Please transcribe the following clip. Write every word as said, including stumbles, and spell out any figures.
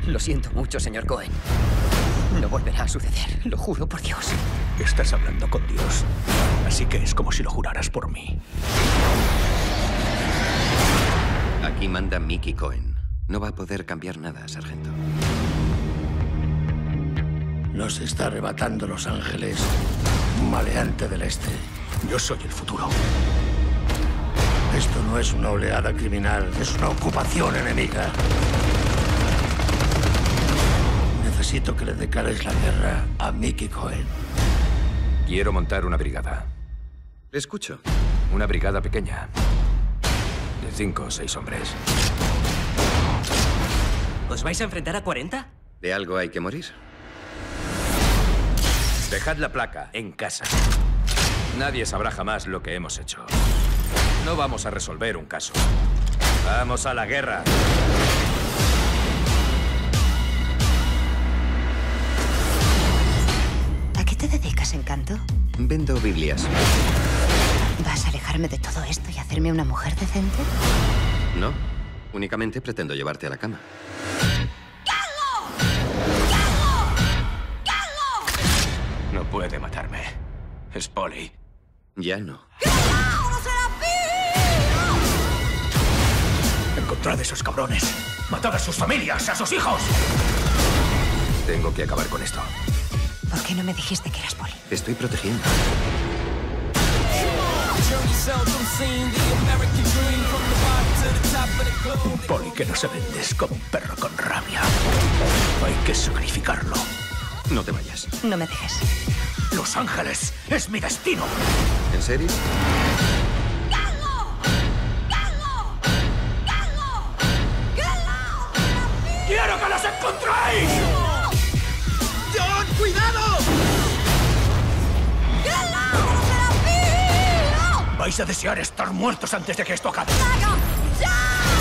Lo siento mucho, señor Cohen. No volverá a suceder, lo juro por Dios. Estás hablando con Dios, así que es como si lo juraras por mí. Aquí manda Mickey Cohen. No va a poder cambiar nada, sargento. Nos está arrebatando Los Ángeles, un maleante del este. Yo soy el futuro. Esto no es una oleada criminal, es una ocupación enemiga. Necesito que le declares la guerra a Mickey Cohen. Quiero montar una brigada. Le escucho. Una brigada pequeña. De cinco o seis hombres. ¿Os vais a enfrentar a cuarenta? ¿De algo hay que morir? Dejad la placa en casa. Nadie sabrá jamás lo que hemos hecho. No vamos a resolver un caso. ¡Vamos a la guerra! ¿A qué te dedicas, Encanto? Vendo Biblias. ¿Vas a alejarme de todo esto y hacerme una mujer decente? No, únicamente pretendo llevarte a la cama. No puede matarme. Es Polly. Ya no. Encontrad a esos cabrones. Matad a sus familias, a sus hijos. Tengo que acabar con esto. ¿Por qué no me dijiste que eras Polly? Te estoy protegiendo. Un Polly que no se vende es como un perro con rabia. Hay que sacrificarlo. No te vayas. No me dejes. Los Ángeles es mi destino. ¿En serio? ¡Quiero que los encontréis! ¡John, cuidado! Vais a desear estar muertos antes de que esto acabe. ¡Ya!